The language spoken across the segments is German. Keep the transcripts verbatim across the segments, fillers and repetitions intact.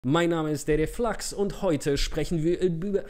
Mein Name ist Dede Flachs und heute sprechen wir über...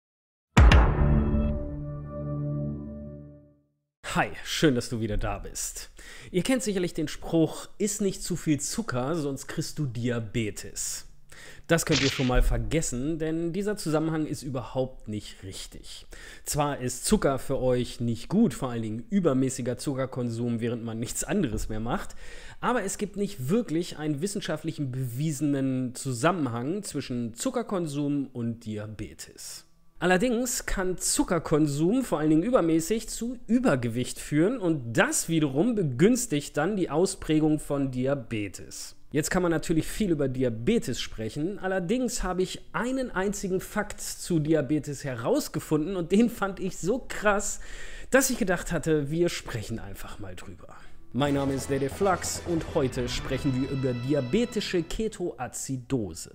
Hi, schön, dass du wieder da bist. Ihr kennt sicherlich den Spruch, iss nicht zu viel Zucker, sonst kriegst du Diabetes. Das könnt ihr schon mal vergessen, denn dieser Zusammenhang ist überhaupt nicht richtig. Zwar ist Zucker für euch nicht gut, vor allen Dingen übermäßiger Zuckerkonsum, während man nichts anderes mehr macht, aber es gibt nicht wirklich einen wissenschaftlichen bewiesenen Zusammenhang zwischen Zuckerkonsum und Diabetes. Allerdings kann Zuckerkonsum, vor allen Dingen übermäßig, zu Übergewicht führen und das wiederum begünstigt dann die Ausprägung von Diabetes. Jetzt kann man natürlich viel über Diabetes sprechen, allerdings habe ich einen einzigen Fakt zu Diabetes herausgefunden und den fand ich so krass, dass ich gedacht hatte, wir sprechen einfach mal drüber. Mein Name ist Dede Flachs und heute sprechen wir über diabetische Ketoazidose.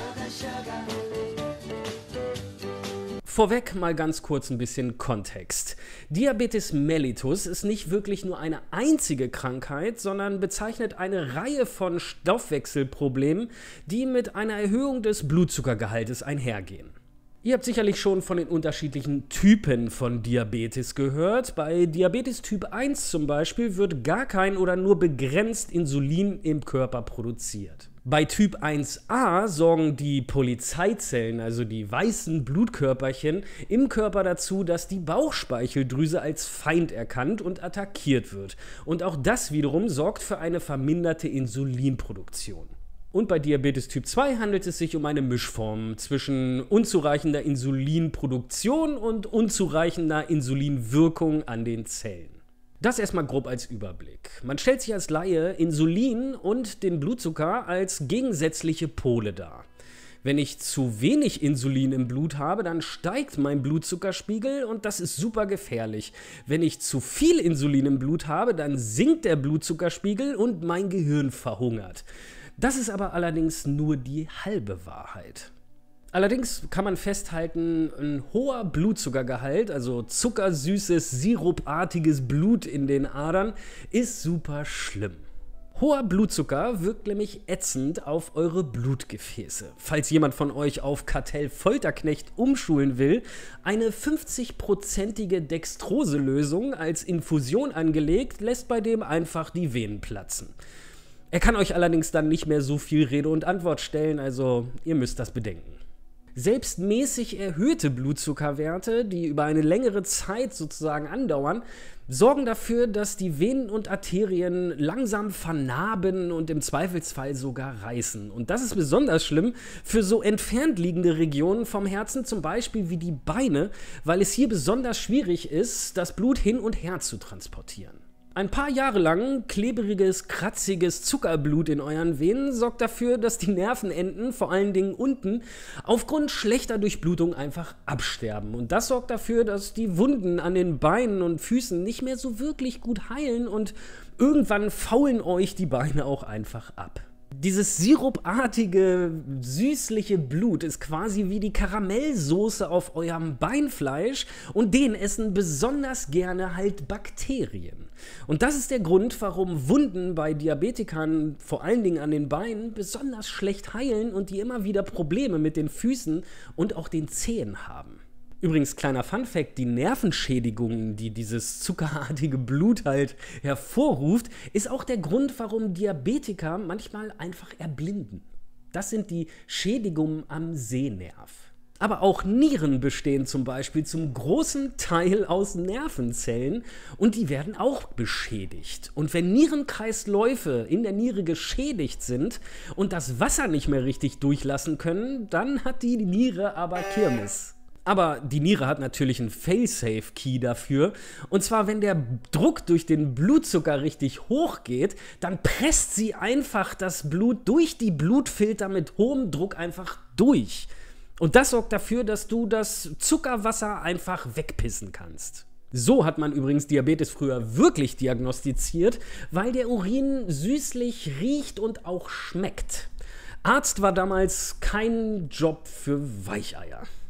Vorweg mal ganz kurz ein bisschen Kontext. Diabetes mellitus ist nicht wirklich nur eine einzige Krankheit, sondern bezeichnet eine Reihe von Stoffwechselproblemen, die mit einer Erhöhung des Blutzuckergehaltes einhergehen. Ihr habt sicherlich schon von den unterschiedlichen Typen von Diabetes gehört. Bei Diabetes Typ eins zum Beispiel wird gar kein oder nur begrenzt Insulin im Körper produziert. Bei Typ eins a sorgen die Polizeizellen, also die weißen Blutkörperchen, im Körper dazu, dass die Bauchspeicheldrüse als Feind erkannt und attackiert wird. Und auch das wiederum sorgt für eine verminderte Insulinproduktion. Und bei Diabetes Typ zwei handelt es sich um eine Mischform zwischen unzureichender Insulinproduktion und unzureichender Insulinwirkung an den Zellen. Das erstmal grob als Überblick. Man stellt sich als Laie Insulin und den Blutzucker als gegensätzliche Pole dar. Wenn ich zu wenig Insulin im Blut habe, dann steigt mein Blutzuckerspiegel und das ist super gefährlich. Wenn ich zu viel Insulin im Blut habe, dann sinkt der Blutzuckerspiegel und mein Gehirn verhungert. Das ist aber allerdings nur die halbe Wahrheit. Allerdings kann man festhalten, ein hoher Blutzuckergehalt, also zuckersüßes, sirupartiges Blut in den Adern, ist super schlimm. Hoher Blutzucker wirkt nämlich ätzend auf eure Blutgefäße. Falls jemand von euch auf Kartell Folterknecht umschulen will, eine fünfzig-prozentige Dextrose-Lösung als Infusion angelegt, lässt bei dem einfach die Venen platzen. Er kann euch allerdings dann nicht mehr so viel Rede und Antwort stellen, also ihr müsst das bedenken. Selbst mäßig erhöhte Blutzuckerwerte, die über eine längere Zeit sozusagen andauern, sorgen dafür, dass die Venen und Arterien langsam vernarben und im Zweifelsfall sogar reißen. Und das ist besonders schlimm für so entfernt liegende Regionen vom Herzen, zum Beispiel wie die Beine, weil es hier besonders schwierig ist, das Blut hin und her zu transportieren. Ein paar Jahre lang klebriges, kratziges Zuckerblut in euren Venen sorgt dafür, dass die Nervenenden, vor allen Dingen unten, aufgrund schlechter Durchblutung einfach absterben. Und das sorgt dafür, dass die Wunden an den Beinen und Füßen nicht mehr so wirklich gut heilen und irgendwann faulen euch die Beine auch einfach ab. Dieses sirupartige, süßliche Blut ist quasi wie die Karamellsoße auf eurem Beinfleisch und den essen besonders gerne halt Bakterien. Und das ist der Grund, warum Wunden bei Diabetikern, vor allen Dingen an den Beinen, besonders schlecht heilen und die immer wieder Probleme mit den Füßen und auch den Zehen haben. Übrigens, kleiner Funfact, die Nervenschädigungen, die dieses zuckerartige Blut halt hervorruft, ist auch der Grund, warum Diabetiker manchmal einfach erblinden. Das sind die Schädigungen am Sehnerv. Aber auch Nieren bestehen zum Beispiel zum großen Teil aus Nervenzellen und die werden auch beschädigt. Und wenn Nierenkreisläufe in der Niere geschädigt sind und das Wasser nicht mehr richtig durchlassen können, dann hat die Niere aber Kirmes. Aber die Niere hat natürlich einen Fail-Safe-Key dafür. Und zwar, wenn der Druck durch den Blutzucker richtig hoch geht, dann presst sie einfach das Blut durch die Blutfilter mit hohem Druck einfach durch. Und das sorgt dafür, dass du das Zuckerwasser einfach wegpissen kannst. So hat man übrigens Diabetes früher wirklich diagnostiziert, weil der Urin süßlich riecht und auch schmeckt. Arzt war damals kein Job für Weicheier.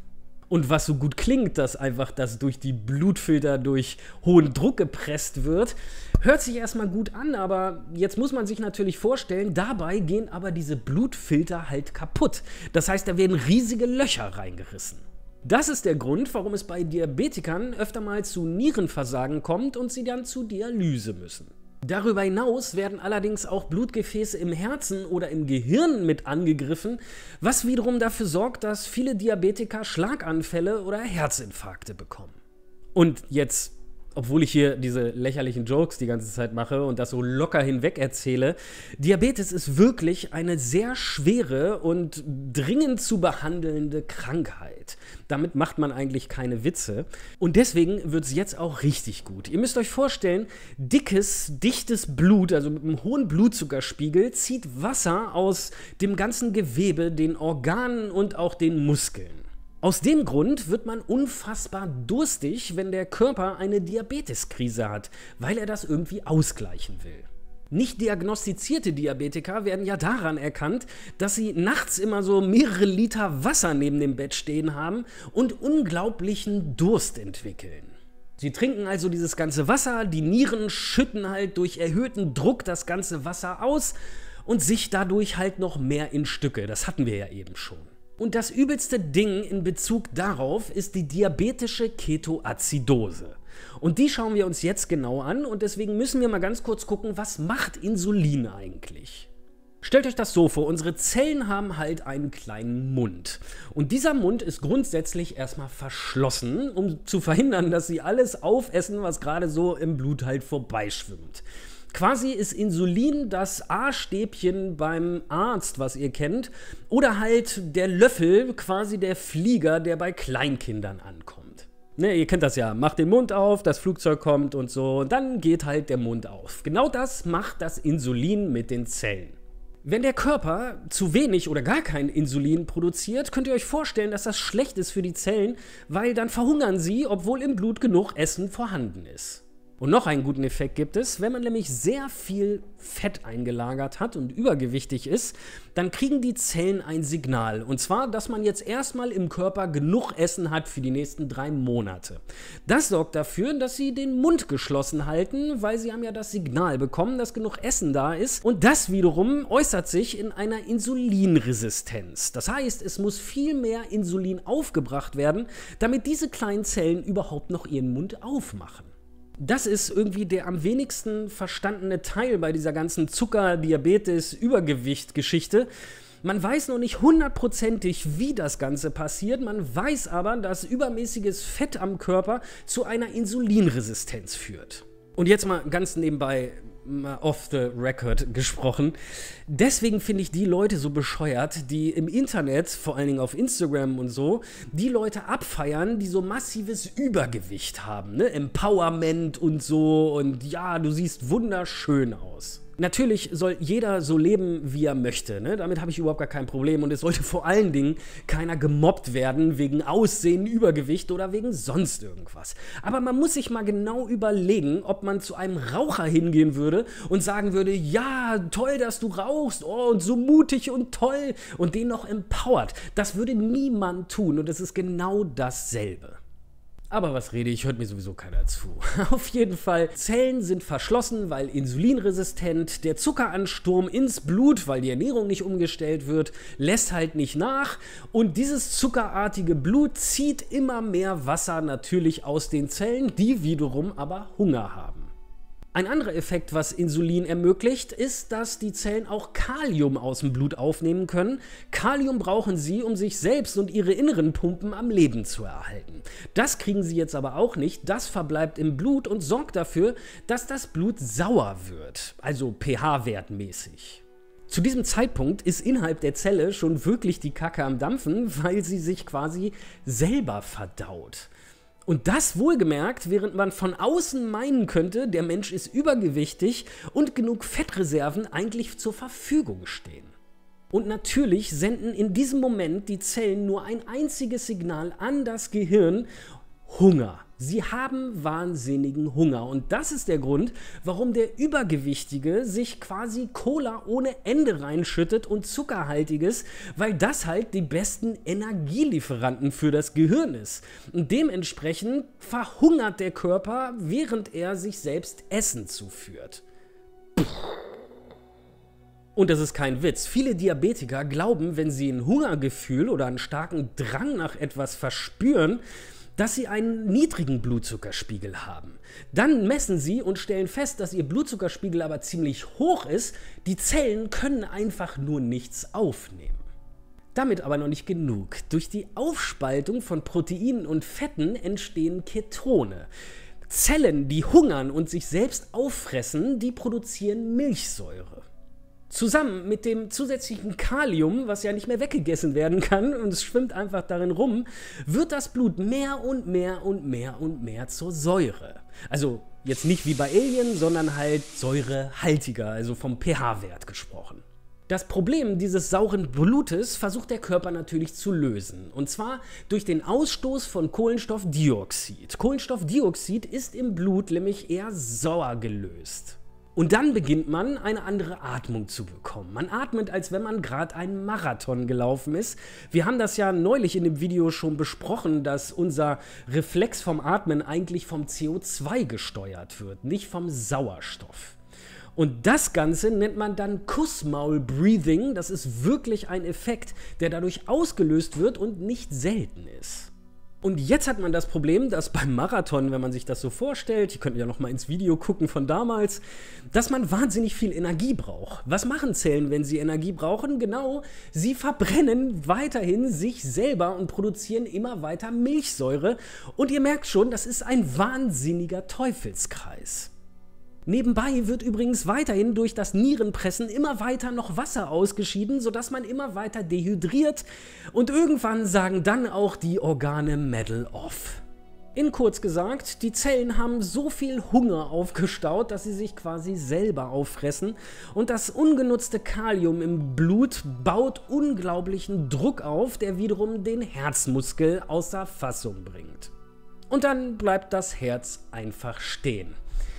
Und was so gut klingt, dass einfach das durch die Blutfilter durch hohen Druck gepresst wird, hört sich erstmal gut an, aber jetzt muss man sich natürlich vorstellen, dabei gehen aber diese Blutfilter halt kaputt. Das heißt, da werden riesige Löcher reingerissen. Das ist der Grund, warum es bei Diabetikern öfter mal zu Nierenversagen kommt und sie dann zur Dialyse müssen. Darüber hinaus werden allerdings auch Blutgefäße im Herzen oder im Gehirn mit angegriffen, was wiederum dafür sorgt, dass viele Diabetiker Schlaganfälle oder Herzinfarkte bekommen. Und jetzt, obwohl ich hier diese lächerlichen Jokes die ganze Zeit mache und das so locker hinweg erzähle, Diabetes ist wirklich eine sehr schwere und dringend zu behandelnde Krankheit. Damit macht man eigentlich keine Witze. Und deswegen wird es jetzt auch richtig gut. Ihr müsst euch vorstellen, dickes, dichtes Blut, also mit einem hohen Blutzuckerspiegel, zieht Wasser aus dem ganzen Gewebe, den Organen und auch den Muskeln. Aus dem Grund wird man unfassbar durstig, wenn der Körper eine Diabeteskrise hat, weil er das irgendwie ausgleichen will. Nicht diagnostizierte Diabetiker werden ja daran erkannt, dass sie nachts immer so mehrere Liter Wasser neben dem Bett stehen haben und unglaublichen Durst entwickeln. Sie trinken also dieses ganze Wasser, die Nieren schütten halt durch erhöhten Druck das ganze Wasser aus und sich dadurch halt noch mehr in Stücke. Das hatten wir ja eben schon. Und das übelste Ding in Bezug darauf ist die diabetische Ketoazidose. Und die schauen wir uns jetzt genau an und deswegen müssen wir mal ganz kurz gucken, was macht Insulin eigentlich? Stellt euch das so vor, unsere Zellen haben halt einen kleinen Mund. Und dieser Mund ist grundsätzlich erstmal verschlossen, um zu verhindern, dass sie alles aufessen, was gerade so im Blut halt vorbeischwimmt. Quasi ist Insulin das A-Stäbchen beim Arzt, was ihr kennt, oder halt der Löffel, quasi der Flieger, der bei Kleinkindern ankommt. Ne, ihr kennt das ja, macht den Mund auf, das Flugzeug kommt und so, und dann geht halt der Mund auf. Genau das macht das Insulin mit den Zellen. Wenn der Körper zu wenig oder gar kein Insulin produziert, könnt ihr euch vorstellen, dass das schlecht ist für die Zellen, weil dann verhungern sie, obwohl im Blut genug Essen vorhanden ist. Und noch einen guten Effekt gibt es, wenn man nämlich sehr viel Fett eingelagert hat und übergewichtig ist, dann kriegen die Zellen ein Signal. Und zwar, dass man jetzt erstmal im Körper genug Essen hat für die nächsten drei Monate. Das sorgt dafür, dass sie den Mund geschlossen halten, weil sie haben ja das Signal bekommen, dass genug Essen da ist. Und das wiederum äußert sich in einer Insulinresistenz. Das heißt, es muss viel mehr Insulin aufgebracht werden, damit diese kleinen Zellen überhaupt noch ihren Mund aufmachen. Das ist irgendwie der am wenigsten verstandene Teil bei dieser ganzen Zucker-, Diabetes-, Übergewicht-Geschichte. Man weiß noch nicht hundertprozentig, wie das Ganze passiert, man weiß aber, dass übermäßiges Fett am Körper zu einer Insulinresistenz führt. Und jetzt mal ganz nebenbei, mal off the record gesprochen. Deswegen finde ich die Leute so bescheuert, die im Internet, vor allen Dingen auf Instagram und so, die Leute abfeiern, die so massives Übergewicht haben, ne? Empowerment und so und ja, du siehst wunderschön aus. Natürlich soll jeder so leben, wie er möchte, ne? Damit habe ich überhaupt gar kein Problem und es sollte vor allen Dingen keiner gemobbt werden wegen Aussehen, Übergewicht oder wegen sonst irgendwas. Aber man muss sich mal genau überlegen, ob man zu einem Raucher hingehen würde und sagen würde, ja, toll, dass du rauchst, oh, und so mutig und toll und den noch empowert. Das würde niemand tun und es ist genau dasselbe. Aber was rede ich, hört mir sowieso keiner zu. Auf jeden Fall, Zellen sind verschlossen, weil insulinresistent, der Zuckeransturm ins Blut, weil die Ernährung nicht umgestellt wird, lässt halt nicht nach und dieses zuckerartige Blut zieht immer mehr Wasser natürlich aus den Zellen, die wiederum aber Hunger haben. Ein anderer Effekt, was Insulin ermöglicht, ist, dass die Zellen auch Kalium aus dem Blut aufnehmen können. Kalium brauchen sie, um sich selbst und ihre inneren Pumpen am Leben zu erhalten. Das kriegen sie jetzt aber auch nicht. Das verbleibt im Blut und sorgt dafür, dass das Blut sauer wird, also pH-wertmäßig. Zu diesem Zeitpunkt ist innerhalb der Zelle schon wirklich die Kacke am Dampfen, weil sie sich quasi selber verdaut. Und das wohlgemerkt, während man von außen meinen könnte, der Mensch ist übergewichtig und genug Fettreserven eigentlich zur Verfügung stehen. Und natürlich senden in diesem Moment die Zellen nur ein einziges Signal an das Gehirn: Hunger. Sie haben wahnsinnigen Hunger und das ist der Grund, warum der Übergewichtige sich quasi Cola ohne Ende reinschüttet und Zuckerhaltiges, weil das halt die besten Energielieferanten für das Gehirn ist. Und dementsprechend verhungert der Körper, während er sich selbst Essen zuführt. Und das ist kein Witz. Viele Diabetiker glauben, wenn sie ein Hungergefühl oder einen starken Drang nach etwas verspüren, dass sie einen niedrigen Blutzuckerspiegel haben. Dann messen sie und stellen fest, dass ihr Blutzuckerspiegel aber ziemlich hoch ist. Die Zellen können einfach nur nichts aufnehmen. Damit aber noch nicht genug. Durch die Aufspaltung von Proteinen und Fetten entstehen Ketone. Zellen, die hungern und sich selbst auffressen, die produzieren Milchsäure. Zusammen mit dem zusätzlichen Kalium, was ja nicht mehr weggegessen werden kann und es schwimmt einfach darin rum, wird das Blut mehr und mehr und mehr und mehr zur Säure. Also jetzt nicht wie bei Alien, sondern halt säurehaltiger, also vom pH-Wert gesprochen. Das Problem dieses sauren Blutes versucht der Körper natürlich zu lösen. Und zwar durch den Ausstoß von Kohlenstoffdioxid. Kohlenstoffdioxid ist im Blut nämlich eher sauer gelöst. Und dann beginnt man, eine andere Atmung zu bekommen. Man atmet, als wenn man gerade einen Marathon gelaufen ist. Wir haben das ja neulich in dem Video schon besprochen, dass unser Reflex vom Atmen eigentlich vom C O zwei gesteuert wird, nicht vom Sauerstoff. Und das Ganze nennt man dann Kussmaul-Breathing. Das ist wirklich ein Effekt, der dadurch ausgelöst wird und nicht selten ist. Und jetzt hat man das Problem, dass beim Marathon, wenn man sich das so vorstellt, ihr könnt ja noch mal ins Video gucken von damals, dass man wahnsinnig viel Energie braucht. Was machen Zellen, wenn sie Energie brauchen? Genau, sie verbrennen weiterhin sich selber und produzieren immer weiter Milchsäure. Und ihr merkt schon, das ist ein wahnsinniger Teufelskreis. Nebenbei wird übrigens weiterhin durch das Nierenpressen immer weiter noch Wasser ausgeschieden, sodass man immer weiter dehydriert und irgendwann sagen dann auch die Organe Medal off. In kurz gesagt, die Zellen haben so viel Hunger aufgestaut, dass sie sich quasi selber auffressen und das ungenutzte Kalium im Blut baut unglaublichen Druck auf, der wiederum den Herzmuskel außer Fassung bringt. Und dann bleibt das Herz einfach stehen.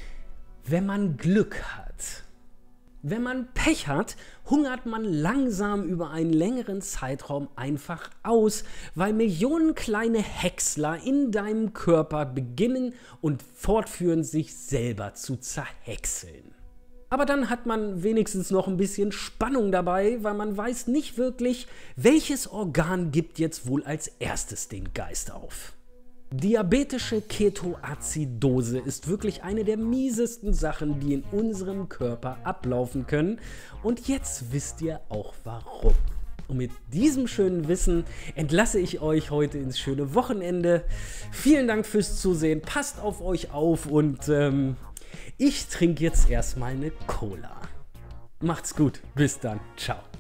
Wenn man Glück hat. Wenn man Pech hat, hungert man langsam über einen längeren Zeitraum einfach aus, weil Millionen kleine Häcksler in deinem Körper beginnen und fortführen, sich selber zu zerhäckseln. Aber dann hat man wenigstens noch ein bisschen Spannung dabei, weil man weiß nicht wirklich, welches Organ gibt jetzt wohl als erstes den Geist auf. Diabetische Ketoazidose ist wirklich eine der miesesten Sachen, die in unserem Körper ablaufen können. Und jetzt wisst ihr auch warum. Und mit diesem schönen Wissen entlasse ich euch heute ins schöne Wochenende. Vielen Dank fürs Zusehen, passt auf euch auf und ähm, ich trinke jetzt erstmal eine Cola. Macht's gut, bis dann, ciao.